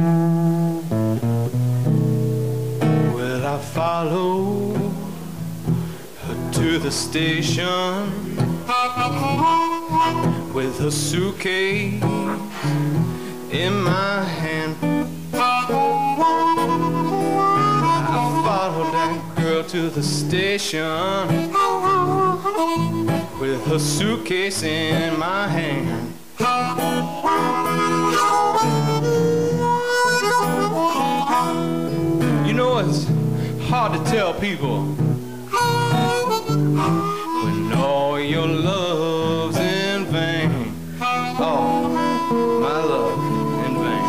Well, I followed her to the station with her suitcase in my hand. I followed that girl to the station with her suitcase in my hand. You know, it's hard to tell people when all your love's in vain. Oh, my love in vain.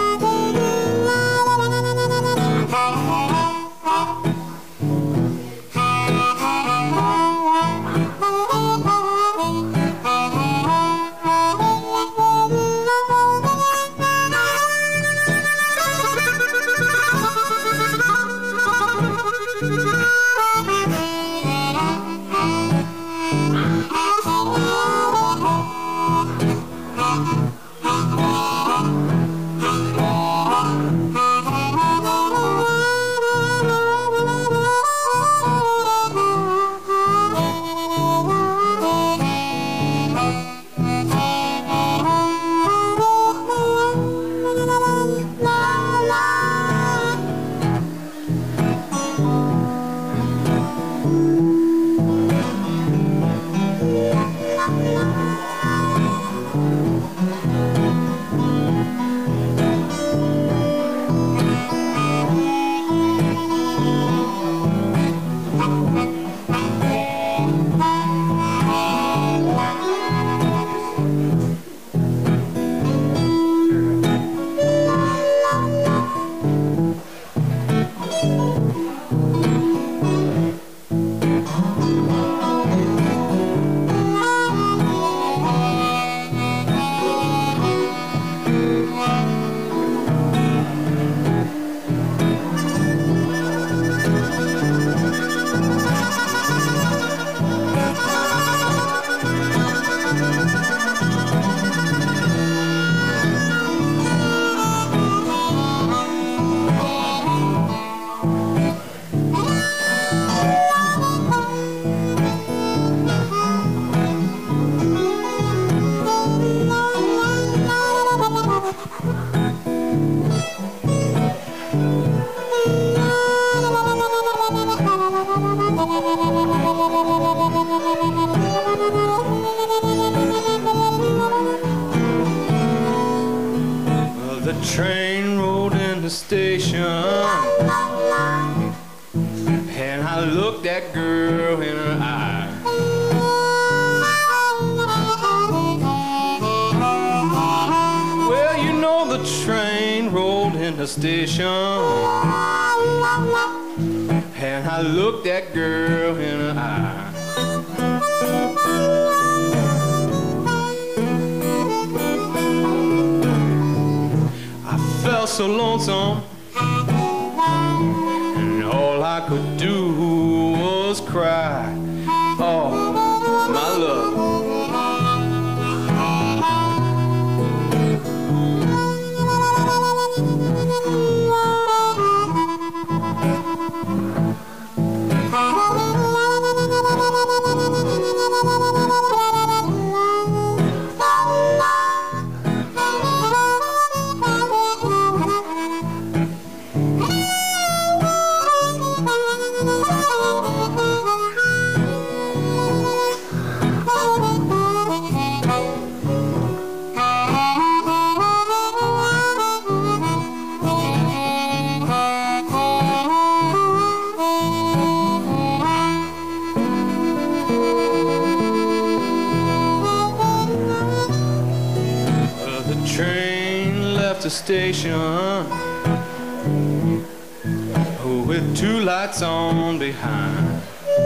The train rolled in the station, and I looked that girl in her eye. Well, you know the train rolled in the station, and I looked that girl in her eye. Felt so lonesome, and all I could do was cry. Oh, my love. The station with two lights on behind.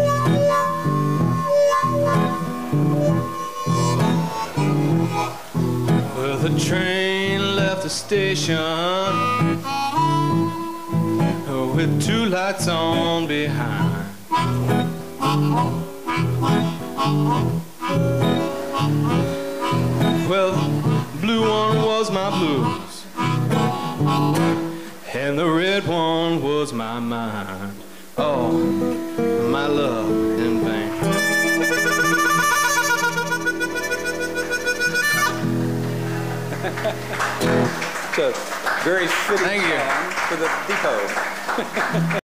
Well, the train left the station with two lights on behind. Well, the blue one was my blues, and the red one was my mind. Oh, my love in vain. It's a very fitting Thank you. song for the depot.